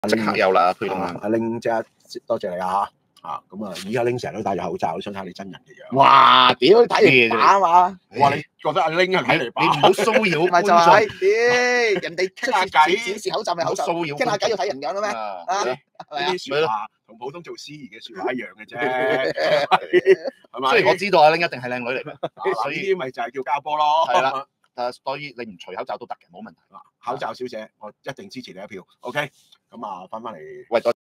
即刻有啦，推動阿 Ling 即刻多謝你啊！咁啊，而家 Ling 成日都戴住口罩，想睇下你真人嘅樣。 哇！屌，睇嚟把啊嘛！ 我話你覺得阿 Ling 係睇嚟把， 你唔好騷擾咪就觀眾， 係，屌人哋傾下偈展示口罩咪口罩， 騷擾傾下偈要睇人樣嘅咩？ 啊！ 啊， 呢係咪啊？ 啲説話同普通做司儀嘅説話一樣嘅啫，係咪？ 雖然我知道阿 Ling 一定係靚女嚟嘅， 所所以以呢啲咪就係叫交波咯。 係啦，所以你唔除口罩都得嘅，冇問題。 口罩小姐，我一定支持你一票。OK，咁啊，翻嚟。 喂，